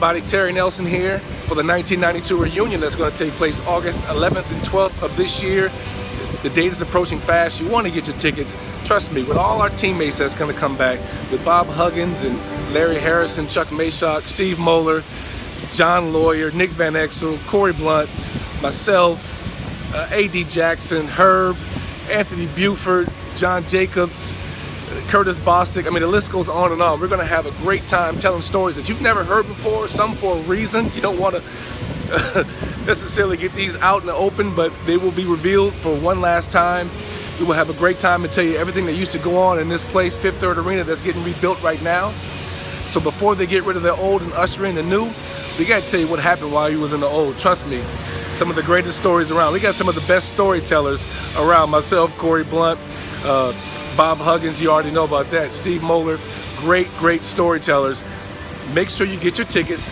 everybody, Terry Nelson here for the 1992 reunion that's going to take place August 11th and 12th of this year. The date is approaching fast. You want to get your tickets. Trust me, with all our teammates that's going to come back, with Bob Huggins and Larry Harrison, Chuck Mayshock, Steve Moeller, John Lawyer, Nick Van Exel, Corey Blunt, myself, A.D. Jackson, Herb, Anthony Buford, John Jacobs, Curtis Bostic. I mean, the list goes on and on. We're going to have a great time telling stories that you've never heard before, some for a reason. You don't want to necessarily get these out in the open, but they will be revealed for one last time. We will have a great time and tell you everything that used to go on in this place, Fifth Third Arena, that's getting rebuilt right now. So before they get rid of the old and usher in the new, we got to tell you what happened while you was in the old. Trust me, some of the greatest stories around. We got some of the best storytellers around. Myself, Corey Blunt, Bob Huggins, you already know about that. Steve Moeller, great storytellers. Make sure you get your tickets,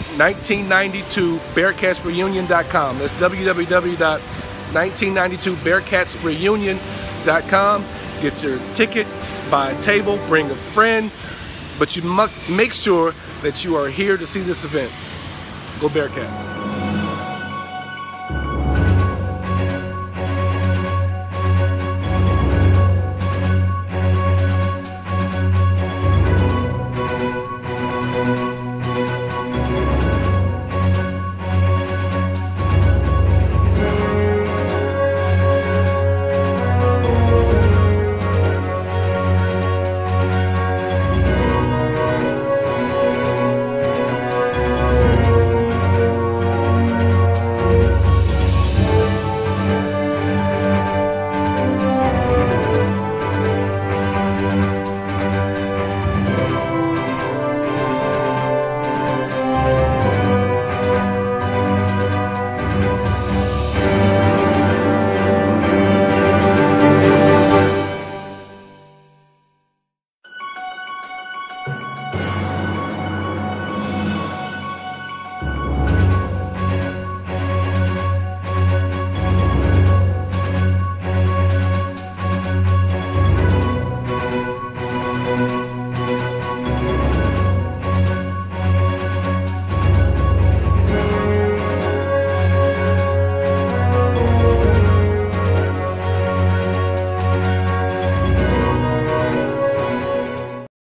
1992bearcatsreunion.com. That's www.1992bearcatsreunion.com. Get your ticket, buy a table, bring a friend, but you must make sure that you are here to see this event. Go Bearcats.